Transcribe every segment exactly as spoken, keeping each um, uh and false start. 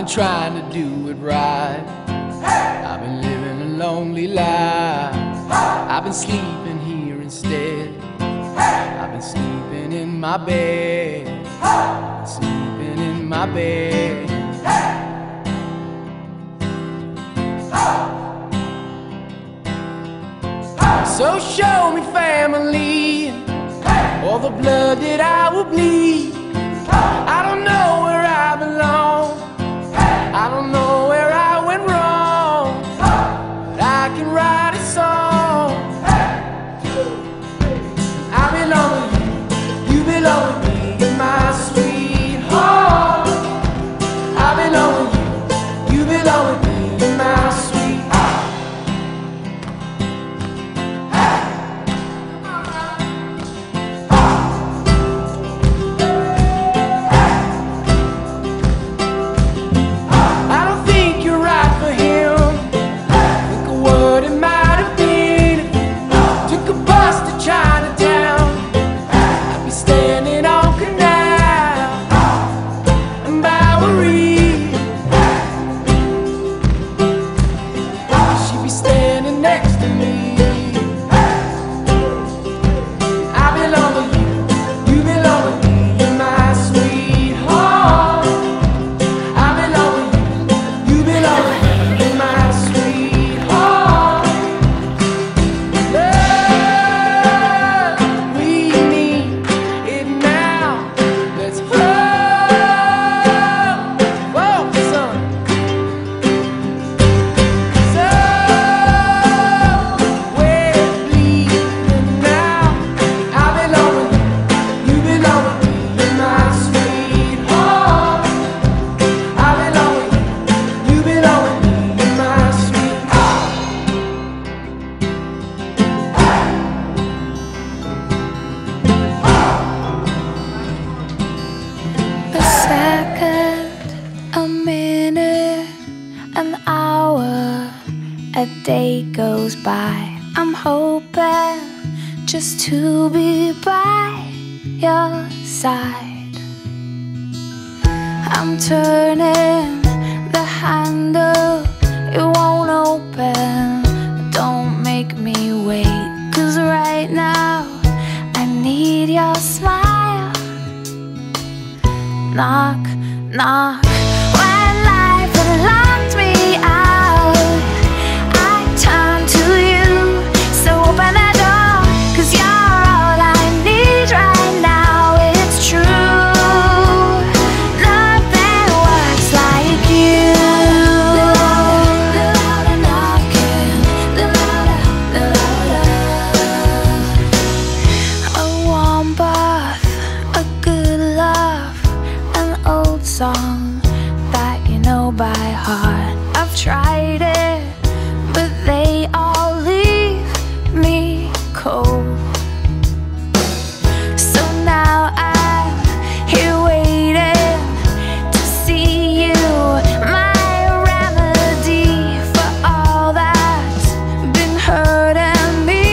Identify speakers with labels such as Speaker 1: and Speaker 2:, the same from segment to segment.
Speaker 1: been trying to do it right. I've been living a lonely life. I've been sleeping here instead. I've been sleeping in my bed. Sleeping in my bed. So show me family, all the blood that I will bleed. I don't know where I belong. I don't know where I went wrong, but I can write a song. I belong with you, you belong with me, my sweetheart. I belong with you, you belong with me, my sweetheart.
Speaker 2: An hour, a day goes by. I'm hoping just to be by your side. I'm turning the handle, it won't open. Don't make me wait, 'cause right now I need your smile. Knock, knock. When life had locked me out, I turn to you. So open the door, 'cause you're all I need right now. It's true, nothing works like you. The louder, the louder knocking, the louder, the louder. A warm bath, a good love, an old song that you know by heart. I've tried it, but they all leave me cold. So now I'm here waiting to see you, my remedy for all that's been hurting me.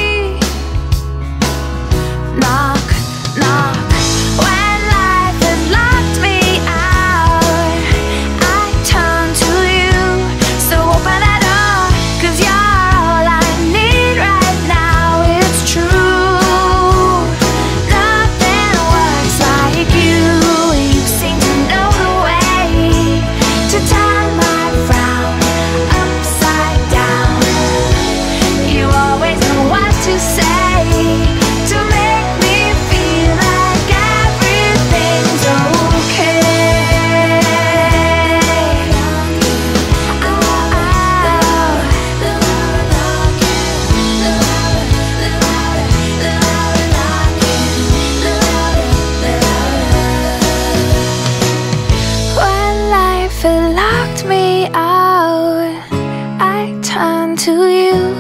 Speaker 2: Knock, knock. When life has locked me out, I turn to you. So open the door, 'cause you're all I need right now. It's true, nothing works like you. You seem to know the way to turn my frown upside down. You always know what to say to make me feel like everything's okay. Oh, oh. The louder knocking, the louder, the louder, the louder knocking, the louder, the louder. When life had locked me out, I turn to you.